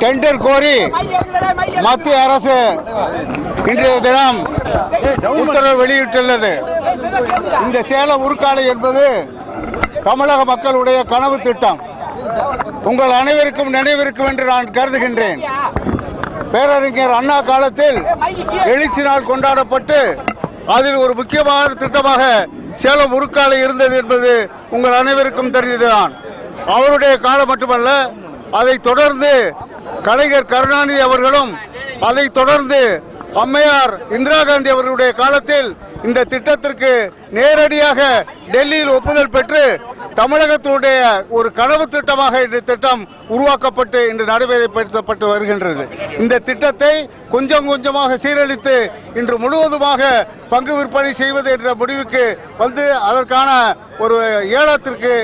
Tender கோரி மத்திய அரசு இன்றைய தினம் உத்தரவு வெளியிட்டுள்ளது. இந்த சேலம் உருக்காலை என்பது தமிழக மக்களுடைய கனவு திட்டம். உங்கள் அனைவருக்கும் நினைவிருக்கும் என்று நான் கருதுகின்றேன். பேரறிஞர் அண்ணா காலத்தில் எழுச்சி நாள் கொண்டாடப்பட்டு அதில் ஒரு முக்கியமான திட்டமாக சேலம் உருக்காலை இருந்தது என்பது உங்கள் அனைவருக்கும் தெரிந்ததுதான். அவருடைய காலம் மட்டுமல்ல, அதை தொடர்ந்து கலைஞர் கருணாநிதி அவர்களும், அதை தொடர்ந்து அம்மையார் இந்திரா காந்தி அவர்களுடைய காலத்தில் இந்த திட்டத்திற்கு நேரடியாக டெல்லியில் ஒப்புதல் பெற்று தமிழகத்தினுடைய ஒரு கனவு திட்டமாக இந்த திட்டம் உருவாக்கப்பட்டு இன்று நடைமுறைப்படுத்தப்பட்டு வருகின்றது. இந்த திட்டத்தை கொஞ்சம் கொஞ்சமாக சீரழித்து இன்று முழுவதுமாக பங்கு விற்பனை செய்வது என்ற முடிவுக்கு வந்து அதற்கான ஒரு ஏலத்திற்கு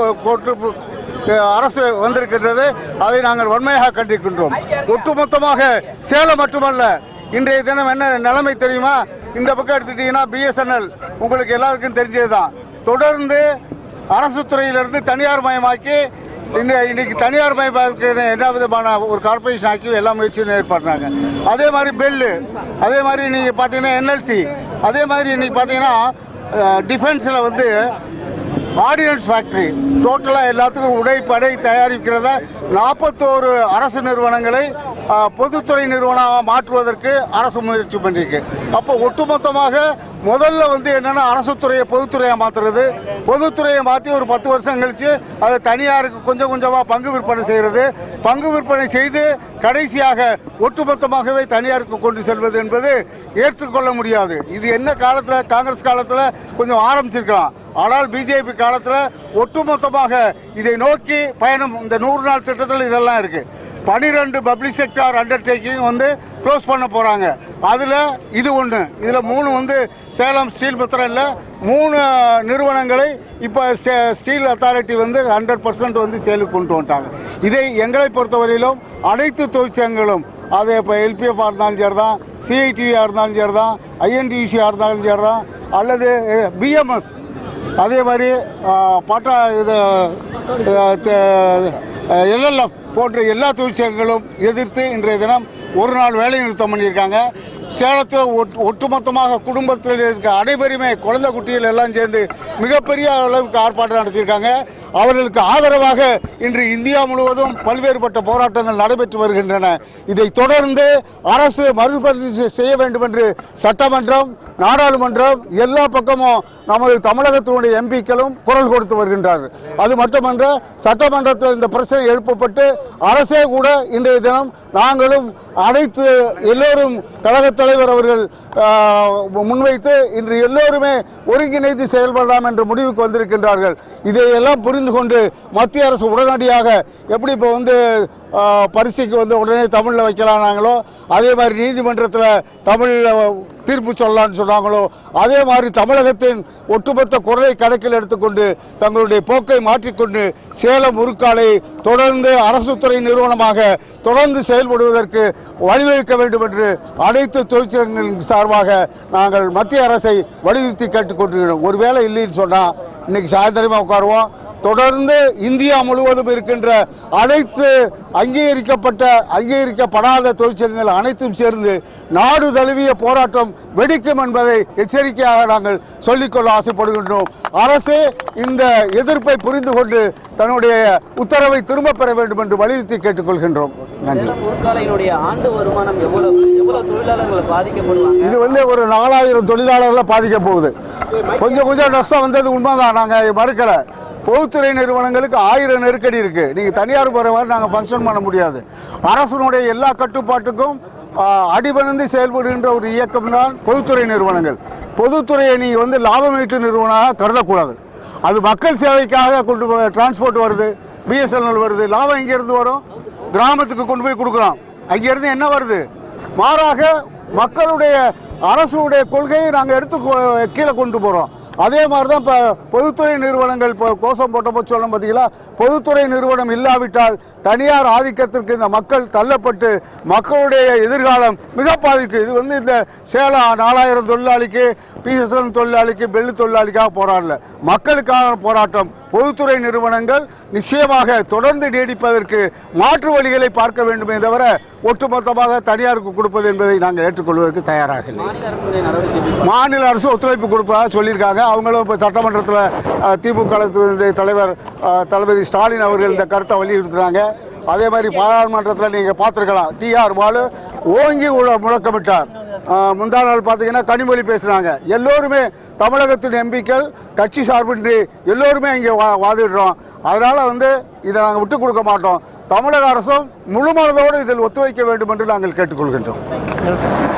அரசு வந்திருக்கின்றது. அதை நாங்கள் வன்மையாக கண்டிக்கின்றோம். ஒட்டுமொத்தமாக சேலம் மட்டுமல்ல, இன்றைய தினம் என்ன நிலைமை தெரியுமா? இந்த பக்கம் எடுத்துட்டீங்கன்னா BSNL உங்களுக்கு எல்லாருக்கும் தெரிஞ்சதுதான். தொடர்ந்து அரசு துறையிலிருந்து தனியார் மயமாக்கி இன்னைக்கு தனியார் மயமாக்க எல்லா விதமான ஒரு கார்பரேஷன் ஆக்கி எல்லா முயற்சியும் ஏற்படுறாங்க. அதே மாதிரி பெல்லு, அதே மாதிரி நீங்க பார்த்தீங்கன்னா NLC, அதே மாதிரி இன்னைக்கு பார்த்தீங்கன்னா டிஃபென்ஸில் வந்து ஆர்டினன்ஸ் ஃபேக்டரி டோட்டலாக எல்லாத்துக்கும் உடைப்படை தயாரிக்கிறத 41 அரசு நிறுவனங்களை பொதுத்துறை நிறுவனமாக மாற்றுவதற்கு அரசு முயற்சி பண்ணியிருக்கு. அப்போ ஒட்டுமொத்தமாக முதல்ல வந்து என்னென்னா அரசு துறையை பொதுத்துறையாக மாற்றுறது, பொதுத்துறையை மாற்றி ஒரு 10 வருஷம் கழித்து அதை தனியாருக்கு கொஞ்சம் கொஞ்சமாக பங்கு விற்பனை செய்கிறது, பங்கு விற்பனை செய்து கடைசியாக ஒட்டுமொத்தமாகவே தனியாருக்கு கொண்டு செல்வது என்பது ஏற்றுக்கொள்ள முடியாது. இது என்ன காலத்தில், காங்கிரஸ் காலத்தில் கொஞ்சம் ஆரம்பிச்சிருக்கலாம். ஆனால் பிஜேபி காலத்தில் ஒட்டுமொத்தமாக இதை நோக்கி பயணம். இந்த 100 நாள் திட்டத்தில் இதெல்லாம் இருக்கு. 12 பப்ளிக் செக்டார் அண்டர்டேக்கிங் வந்து க்ளோஸ் பண்ண போறாங்க. அதில் இது ஒன்று. இதில் 3 வந்து சேலம் ஸ்டீல் பத்திரம் 3 நிறுவனங்களை இப்போ ஸ்டீல் அத்தாரிட்டி வந்து 100% வந்து சேலுக்கு கொண்டு வந்துட்டாங்க. இதை எங்களை பொறுத்தவரையிலும் அனைத்து தொழிற்சங்கங்களும், அது இப்போ LPF இருந்தாலும் சரி தான், CITV இருந்தாலும் சரி தான், INTUC இருந்தாலும் சரி தான், அல்லது BMS, அதே மாதிரி பாட்டா இது LLF போன்ற எல்லா தொழிற்சங்கங்களும் எதிர்த்து இன்றைய தினம் ஒரு நாள் வேலை நிறுத்தம் பண்ணியிருக்காங்க. சேலத்தில் ஒட்டுமொத்தமாக குடும்பத்தில் இருக்க அனைவருமே, குழந்தை குட்டிகள் எல்லாம் சேர்ந்து மிகப்பெரிய அளவுக்கு ஆர்ப்பாட்டம் நடத்தியிருக்காங்க. அவர்களுக்கு ஆதரவாக இன்று இந்தியா முழுவதும் பல்வேறுபட்ட போராட்டங்கள் நடைபெற்று வருகின்றன. இதை தொடர்ந்து அரசு மறுபரிசீலனை செய்ய வேண்டும் என்று சட்டமன்றம், நாடாளுமன்றம் எல்லா பக்கமும் நமது தமிழகத்தினுடைய MPக்களும் குரல் கொடுத்து வருகின்றார்கள். அது மட்டுமன்ற, சட்டமன்றத்தில் இந்த பிரச்சனை எழுப்பப்பட்டு அரசே கூட இன்றைய தினம் நாங்களும் அனைத்து எல்லோரும் கழக தலைவர் அவர்கள் முன்வைத்து இன்று எல்லோருமே ஒருங்கிணைந்து செயல்படலாம் என்ற முடிவுக்கு வந்திருக்கின்றார்கள். இதையெல்லாம் புரிந்து கொண்டு மத்திய அரசு உடனடியாக எப்படி இப்போ வந்து பரிசைக்கு வந்து உடனே தமிழில் வைக்கலானாங்களோ, அதே மாதிரி நீதிமன்றத்தில் தமிழில் தீர்ப்பு சொல்லலான்னு சொன்னாங்களோ, அதே மாதிரி தமிழகத்தின் ஒட்டுமொத்த குரலை கணக்கில் எடுத்துக்கொண்டு தங்களுடைய போக்கை மாற்றிக்கொண்டு சேலம் உருக்காலை தொடர்ந்து அரசு துறை நிறுவனமாக தொடர்ந்து செயல்படுவதற்கு வழிவகுக்க வேண்டும் என்று அனைத்து தொழிற்சங்கங்களின் சார்பாக நாங்கள் மத்திய அரசை வலியுறுத்தி கேட்டுக்கொண்டிருக்கிறோம். ஒருவேளை இல்லைன்னு சொன்னால் இன்னைக்கு சாயந்தரமாக உட்காருவோம். தொடர்ந்து இந்தியா முழுவதும் இருக்கின்ற அனைத்து அங்கீகரிக்கப்படாத தொழிற்சங்கங்கள் அனைத்தும் சேர்ந்து நாடு தழுவிய போராட்டம் வெடிக்கும் என்பதை எச்சரிக்கையாக நாங்கள் சொல்லிக்கொள்ள ஆசைப்படுகின்றோம். அரசு இந்த எதிர்ப்பை புரிந்து கொண்டு தன்னுடைய உத்தரவை திரும்ப பெற வேண்டும் என்று வலியுறுத்தி கேட்டுக்கொள்கின்றோம். நன்றி. இது வந்து ஒரு 4000 தொழிலாளர்களை பாதிக்க போகுது. கொஞ்சம் நஷ்டம் வந்தது உண்மைதான், நாங்கள் மறுக்கல. பொதுத்துறை நிறுவனங்களுக்கு 1000 நெருக்கடி இருக்கு. நீங்க தனியார் போற மாதிரி நாங்கள் ஃபங்க்ஷன் பண்ண முடியாது. அரசுடைய எல்லா கட்டுப்பாட்டுக்கும் அடிபணிந்து செயல்படுகின்ற ஒரு இயக்கம் தான் பொதுத்துறை நிறுவனங்கள். பொதுத்துறையை நீங்க வந்து லாபம் ஈட்டு நிறுவனமாக கருதக்கூடாது. அது மக்கள் சேவைக்காக கொண்டு டிரான்ஸ்போர்ட் வருது, BSNL வருது. லாபம் இங்கிருந்து வரும், கிராமத்துக்கு கொண்டு போய் கொடுக்குறோம். அங்கிருந்து என்ன வருது? மாறாக மக்களுடைய அரசுடைய கொள்கையை நாங்கள் எடுத்து கீழே கொண்டு போகிறோம். அதே மாதிரி தான் இப்போ பொதுத்துறை நிறுவனங்கள் இப்போ கோஷம் போட்டப்போ சொல்லும் பார்த்தீங்களா, பொதுத்துறை நிறுவனம் இல்லாவிட்டால் தனியார் ஆதிக்கத்திற்கு இந்த மக்கள் தள்ளப்பட்டு மக்களுடைய எதிர்காலம் மிக பாதிக்கும். இது வந்து இந்த சேலம் 4000 தொழிலாளிக்கு, PSNL தொழிலாளிக்கு, பெல்லு தொழிலாளிக்காக போராடல, மக்களுக்கான போராட்டம். பொதுத்துறை நிறுவனங்கள் நிச்சயமாக தொடர்ந்து நீடிப்பதற்கு மாற்று வழிகளை பார்க்க வேண்டுமே தவிர ஒட்டுமொத்தமாக தனியாருக்கு கொடுப்பது என்பதை நாங்கள் ஏற்றுக்கொள்வதற்கு தயாராக இல்லை. மாநில அரசு ஒத்துழைப்பு கொடுப்பதாக சொல்லியிருக்காங்க. அவங்களும் இப்போ சட்டமன்றத்தில் திமுக தலைவர் தளபதி ஸ்டாலின் அவர்கள் இந்த கருத்தை வலியுறுத்துறாங்க. அதே மாதிரி பாராளுமன்றத்தில் நீங்கள் பார்த்துருக்கலாம், TR பாலு ஓங்கி முழக்கமிட்டார். முந்தா நாள் பார்த்தீங்கன்னா கனிமொழி பேசுகிறாங்க. எல்லோருமே தமிழகத்தின் எம்பிக்கள் கட்சி சார்பின்றி எல்லோருமே இங்கே வாதிடுறோம். அதனால் இதை நாங்கள் விட்டுக் கொடுக்க மாட்டோம். தமிழக அரசும் முழு மனதோடு இதில் ஒத்துழைக்க வேண்டும் என்று நாங்கள் கேட்டுக்கொள்கின்றோம்.